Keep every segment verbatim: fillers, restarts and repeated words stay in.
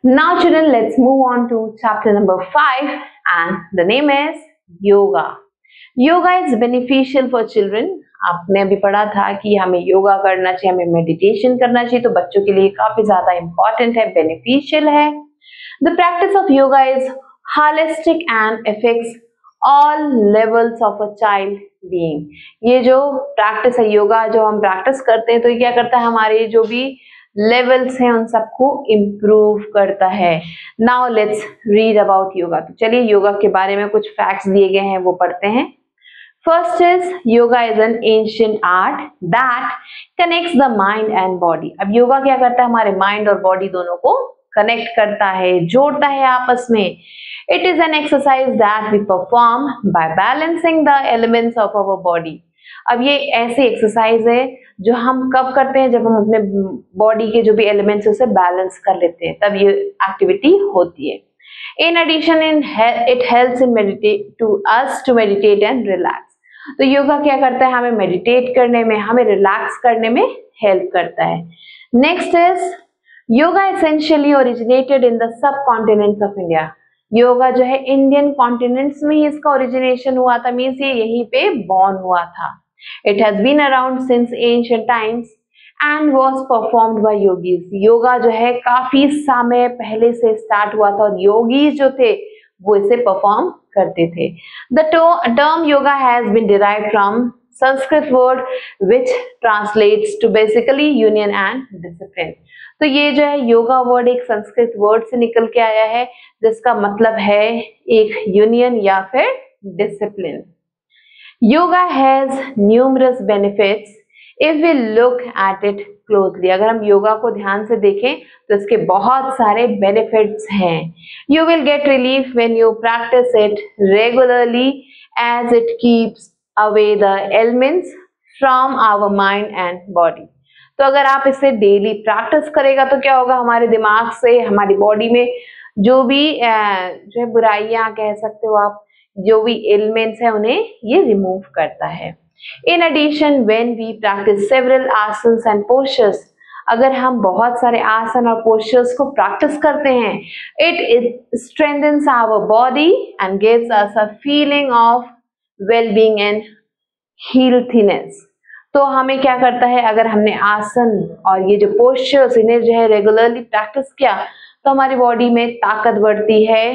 Now children, let's move on to chapter number five and the name is yoga. Yoga is beneficial for children. आपने अभी पढ़ा था कि हमें योगा करना चाहिए, हमें मेडिटेशन करना चाहिए, तो बच्चों के लिए काफी ज्यादा इंपॉर्टेंट है, बेनिफिशियल है. The practice of yoga is holistic and affects all levels of a child being. ये जो प्रैक्टिस है योगा, जो हम प्रैक्टिस करते हैं, तो ये क्या करता है, हमारे जो भी लेवल्स हैं उन सबको इम्प्रूव करता है. Now let's read about yoga. तो चलिए योगा के बारे में कुछ फैक्ट्स दिए गए हैं वो पढ़ते हैं. First is yoga is an ancient art that connects the mind and body. अब योगा क्या करता है, हमारे माइंड और बॉडी दोनों को कनेक्ट करता है, जोड़ता है आपस में. It is an exercise that we perform by balancing the elements of our body. अब ये ऐसी एक्सरसाइज है जो हम कब करते हैं, जब हम अपने बॉडी के जो भी एलिमेंट्स उसे बैलेंस कर लेते हैं, तब ये एक्टिविटी होती है. In addition in it helps in meditate to us to meditate and relax. तो योगा क्या करता है, हमें मेडिटेट करने में, हमें रिलैक्स करने में हेल्प करता है. Next is yoga essentially originated in the subcontinents of India. Yoga जो है इंडियन कॉन्टिनेंट्स में ही इसका ओरिजिनेशन हुआ था, मीन्स ये यहीं पे बॉर्न हुआ था. It has been around since ancient times and was performed by yogis. Yoga जो है काफी समय पहले से स्टार्ट हुआ था और योगीज जो थे वो इसे परफॉर्म करते थे. The term yoga has been derived from Sanskrit word which translates to basically union and discipline. तो ये जो है योगा वर्ड एक संस्कृत वर्ड से निकल के आया है जिसका मतलब है एक यूनियन या फिर discipline. Yoga has numerous benefits if we look at it closely. अगर हम योगा को ध्यान से देखें तो इसके बहुत सारे बेनिफिट्स हैं. You will get relief when you practice it regularly as it keeps away the elements from our mind and body. तो अगर आप इसे डेली प्रैक्टिस करेगा तो क्या होगा, हमारे दिमाग से, हमारी बॉडी में जो भी जो है बुराइयां कह सकते हो आप, जो भी एलिमेंट्स है उन्हें ये रिमूव करता है. In addition when we practice several asanas and postures, अगर हम बहुत सारे आसन और पोस्चर्स को प्रैक्टिस करते हैं, it strengthens our body and gives us a feeling of wellbeing and healthiness. तो हमें क्या करता है, अगर हमने आसन और ये जो पोस्चर्स इन्हें जो है रेगुलरली प्रैक्टिस किया तो हमारी बॉडी में ताकत बढ़ती है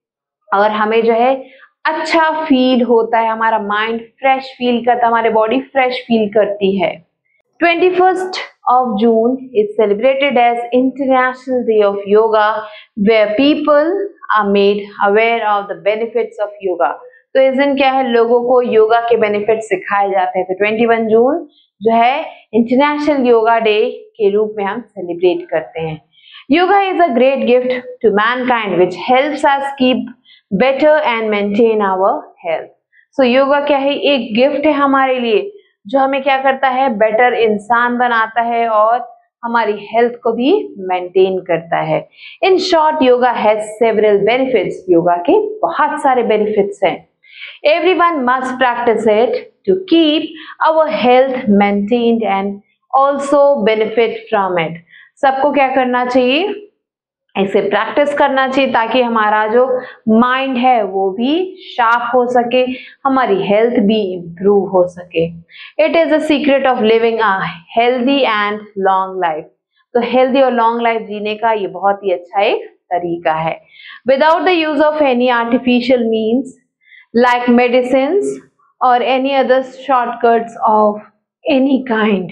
और हमें जो है अच्छा फील होता है, हमारा माइंड फ्रेश फील करता है, हमारी बॉडी फ्रेश फील करती है. Twenty first of June is celebrated as International Day of Yoga, where people are made aware of the benefits of yoga. तो इस दिन क्या है, लोगों को योगा के बेनिफिट सिखाए जाते हैं. तो इक्कीस जून जो है इंटरनेशनल योगा डे के रूप में हम सेलिब्रेट करते हैं. Yoga is a great gift to mankind which helps us keep better and maintain our health. So yoga क्या है, एक गिफ्ट है हमारे लिए जो हमें क्या करता है, बेटर इंसान बनाता है और हमारी हेल्थ को भी मेंटेन करता है. In short yoga has several benefits. Yoga के बहुत सारे बेनिफिट्स हैं. Everyone must practice it to keep our health maintained and also benefit from it. सबको क्या करना चाहिए, इसे प्रैक्टिस करना चाहिए ताकि हमारा जो माइंड है वो भी शार्प हो सके, हमारी हेल्थ भी इम्प्रूव हो सके. It is a secret of living a healthy and long life. तो हेल्दी और लॉन्ग लाइफ जीने का ये बहुत ही अच्छा एक तरीका है. Without the use of any artificial means like medicines और any other shortcuts of any kind.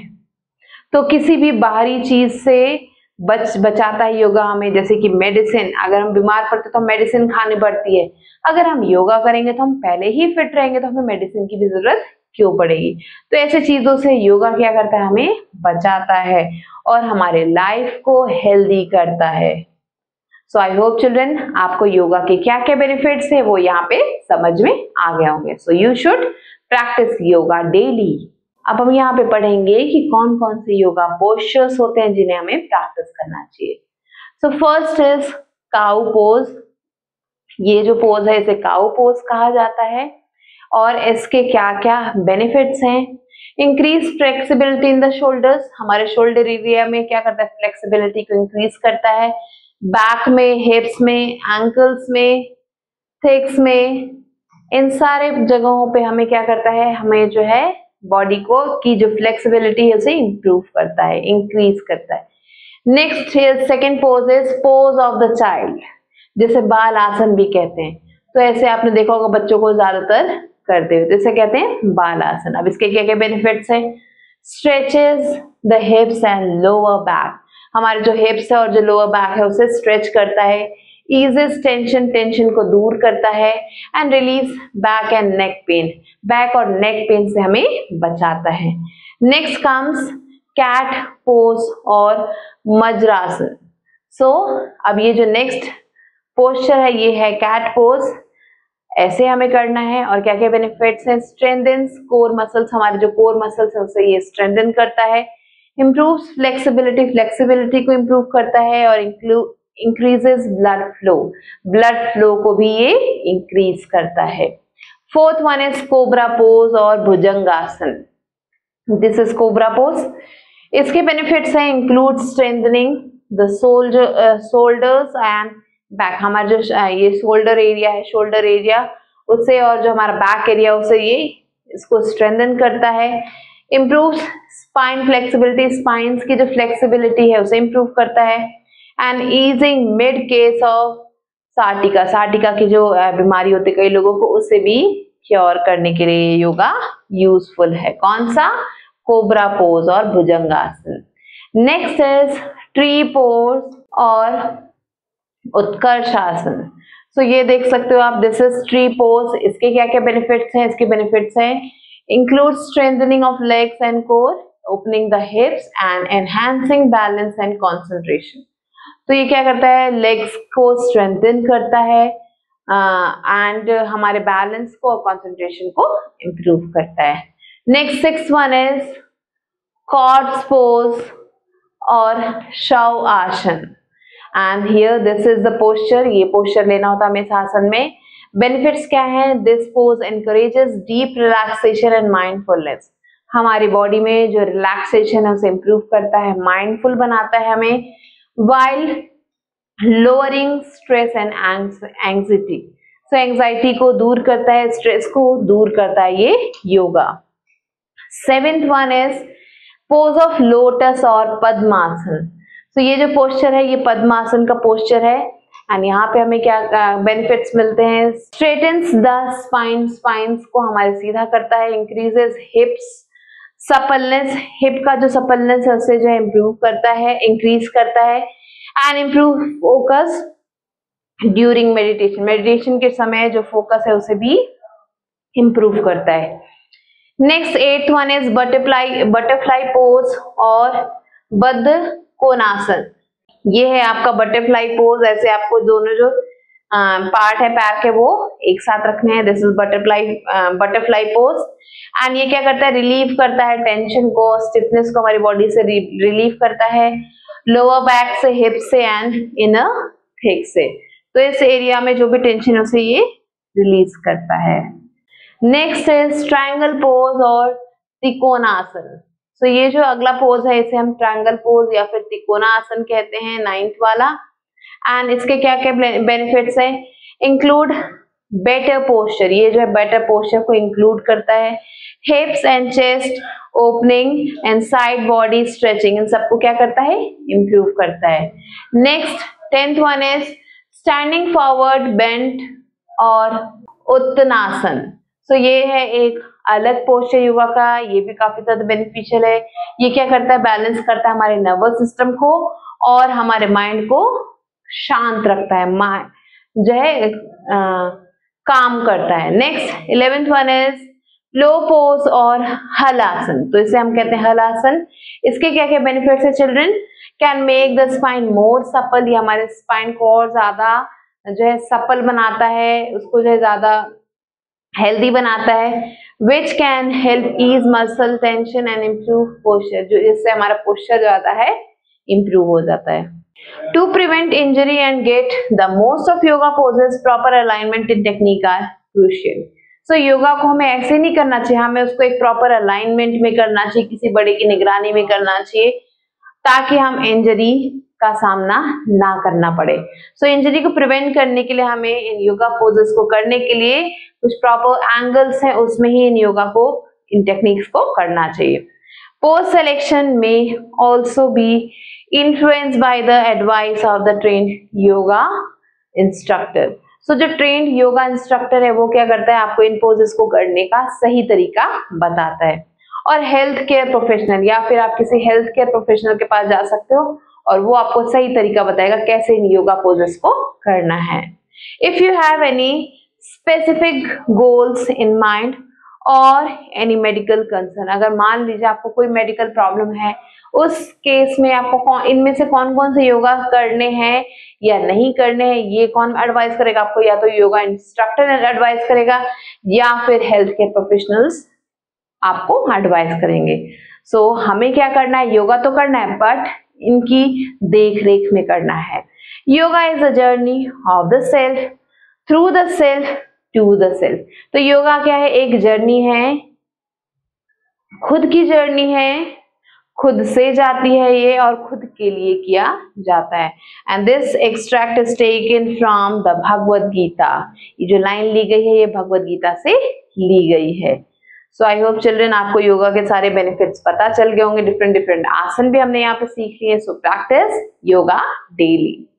तो किसी भी बाहरी चीज से बच बचाता है योगा हमें, जैसे कि मेडिसिन. अगर हम बीमार पड़ते तो मेडिसिन खानी पड़ती है, अगर हम योगा करेंगे तो हम पहले ही फिट रहेंगे तो हमें मेडिसिन की भी जरूरत क्यों पड़ेगी. तो ऐसे चीजों से योगा क्या करता है, हमें बचाता है और हमारे लाइफ को हेल्दी करता है. सो आई होप चिल्ड्रन आपको योगा के क्या क्या बेनिफिट्स है वो यहाँ पे समझ में आ गए होंगे. So you should practice yoga daily. अब हम यहाँ पे पढ़ेंगे कि कौन कौन से योगा पोस्चर्स होते हैं जिन्हें हमें प्रैक्टिस करना चाहिए. So first is cow pose. ये जो पोज है इसे काउ पोज कहा जाता है और इसके क्या क्या बेनिफिट्स हैं. Increase flexibility in the shoulders. हमारे शोल्डर एरिया में क्या करता है, फ्लेक्सिबिलिटी को इंक्रीज करता है. बैक में, हिप्स में, एंकल्स में, थिक्स में, इन सारे जगहों पे हमें क्या करता है, हमें जो है बॉडी को की जो फ्लेक्सिबिलिटी है उसे इंप्रूव करता है, इंक्रीज करता है। Next second pose is pose of the child, जिसे बाल आसन भी कहते हैं। तो ऐसे आपने देखा होगा बच्चों को ज्यादातर करते हुए, जिसे कहते हैं बाल आसन। अब इसके क्या क्या बेनिफिट्स हैं? Stretches the hips and lower back, हमारे जो हिप्स है और जो लोअर बैक है उसे स्ट्रेच करता है। ईजेस टेंशन, टेंशन को दूर करता है। And release back and neck pain, back और नेक पेन से हमें बचाता है। नेक्स्ट कम्स कैट पोज और वज्रासन। सो so, अब ये जो नेक्स्ट पोस्चर है ये है कैट पोज। ऐसे हमें करना है और क्या क्या बेनिफिट्स हैं? स्ट्रेंथेन्स कोर मसल्स, हमारे जो कोर मसल्स है उसे ये स्ट्रेंथन करता है। इम्प्रूव्स फ्लेक्सिबिलिटी, फ्लेक्सिबिलिटी को इम्प्रूव करता है। और increases blood flow, blood flow को भी ये इंक्रीज करता है। Fourth one is cobra pose और भुजंगासन। This is cobra pose. इसके बेनिफिट्स हैं include strengthening the shoulders and back, हमारा जो ये शोल्डर एरिया है, शोल्डर एरिया उससे, और जो हमारा बैक एरिया उसे ये इसको स्ट्रेंथन करता है। इम्प्रूव स्पाइन फ्लेक्सिबिलिटी, स्पाइन्स की जो फ्लेक्सिबिलिटी है उसे इम्प्रूव करता है। And easing mild case of sciatica, sciatica की जो बीमारी होती है कई लोगों को, उसे भी क्योर करने के लिए योगा यूजफुल है। कौन सा? कोबरा पोज और bhujangasana. Next is tree pose और उत्कर्षासन। सो so, ये देख सकते हो आप, दिस इज ट्री पोज। इसके क्या क्या बेनिफिट्स हैं? इसके बेनिफिट्स हैं include strengthening of legs and core, opening the hips and enhancing balance and concentration. तो ये क्या करता है? लेग्स को स्ट्रेंथन करता है एंड uh, हमारे बैलेंस को और कंसंट्रेशन को इम्प्रूव करता है। Next six one is corpse pose और shavasana. And here this is the posture, ये पोस्चर लेना होता है हमें इस आसन में। बेनिफिट्स क्या है? This pose encourages deep relaxation and mindfulness, हमारी बॉडी में जो रिलैक्सेशन है उसे इम्प्रूव करता है, माइंडफुल बनाता है हमें, while lowering stress and anxiety. So anxiety को दूर करता है, स्ट्रेस को दूर करता है ये yoga. Seventh one is pose of lotus और पद्मासन। तो so, ये जो पोस्चर है ये पद्मासन का पोस्चर है। एंड यहाँ पे हमें क्या बेनिफिट्स मिलते हैं? स्ट्रेटन्स द स्पाइन, स्पाइन्स को हमारे सीधा करता है। इंक्रीजेस हिप्स सपलनेस, हिप का जो सपलनेस है उसे जो है इम्प्रूव करता है, इंक्रीज करता है। And improve focus during meditation, meditation के समय जो फोकस है उसे भी इम्प्रूव करता है। Next eight one is butterfly, butterfly pose और बद्ध कोणासन। ये है आपका बटरफ्लाई पोज। ऐसे आपको दोनों जो पार्ट है पैर के वो एक साथ रखने हैं। This is butterfly butterfly pose. And ये क्या करता है? रिलीव करता है टेंशन को, स्टिफनेस को हमारी बॉडी से रिलीव करता है, लोअर बैक से, हिप से एंड इनर थिक से। तो इस एरिया में जो भी टेंशन है उसे ये रिलीज करता है। नेक्स्ट इज ट्रायंगल पोज और त्रिकोणासन। तो ये जो अगला पोज है इसे हम ट्रायंगल पोज या फिर त्रिकोणासन कहते हैं, नाइन्थ वाला। एंड इसके क्या क्या बेनिफिट्स है? इंक्लूड बेटर पोस्चर, ये जो है बेटर पोस्चर को इंक्लूड करता है। Hips and chest opening and side body stretching, इन सबको क्या करता है? इंप्रूव करता है। Next tenth one is standing forward bent और उत्तनासन। सो ये है एक अलग पोस्चर योगा का, ये भी काफी ज्यादा बेनिफिशियल है। ये क्या करता है? बैलेंस करता है हमारे नर्वस सिस्टम को और हमारे माइंड को शांत रखता है, माइंड जो है आ, काम करता है। Next eleventh one is plough pose और हलासन। तो इसे हम कहते हैं हलासन। इसके क्या क्या बेनिफिट्स है children? Can make the spine more supple, ये हमारे स्पाइन को और ज्यादा जो है सपल बनाता है, उसको जो है ज्यादा हेल्दी बनाता है। Which can help ease muscle tension and improve posture, जो इससे हमारा पोस्चर जो आता है इम्प्रूव हो जाता है। To prevent injury and get the most of yoga poses, proper alignment in technique are crucial. So yoga को हमें ऐसे नहीं करना चाहिए, हमें उसको एक प्रॉपर अलाइनमेंट में करना चाहिए, किसी बड़े की निगरानी में करना चाहिए, ताकि हम इंजरी का सामना ना करना पड़े। सो so, इंजरी को प्रिवेंट करने के लिए हमें इन योगा पोजेस को करने के लिए कुछ प्रॉपर एंगल्स हैं, उसमें ही इन योगा को, इन टेक्निक्स को करना चाहिए। पोज सिलेक्शन में also be influenced by the advice of the trained yoga instructor. So जो ट्रेन्ड योगा इंस्ट्रक्टर है वो क्या करता है, आपको इन पोजेस को करने का सही तरीका बताता है। और हेल्थ केयर प्रोफेशनल, या फिर आप किसी हेल्थ केयर प्रोफेशनल के पास जा सकते हो और वो आपको सही तरीका बताएगा कैसे इन योगा पोजेस को करना है। If you have any specific goals in mind or any medical concern, अगर मान लीजिए आपको कोई मेडिकल प्रॉब्लम है, उस केस में आपको इनमें से कौन कौन से योगा करने हैं या नहीं करने हैं, ये कौन एडवाइस करेगा आपको? या तो योगा इंस्ट्रक्टर एडवाइस करेगा या फिर हेल्थ केयर प्रोफेशनल्स आपको एडवाइस करेंगे। सो so, हमें क्या करना है, योगा तो करना है बट इनकी देख रेख में करना है। Yoga is a journey of the self through the self to the self. तो योगा क्या है, एक जर्नी है, खुद की जर्नी है, खुद से जाती है ये और खुद के लिए किया जाता है। And this extract is taken from the Bhagavad Gita. ये जो लाइन ली गई है ये भगवद गीता से ली गई है। सो आई होप चिल्ड्रन आपको योगा के सारे बेनिफिट्स पता चल गए होंगे। डिफरेंट डिफरेंट आसन भी हमने यहाँ पे सीख लिए। So practice yoga daily.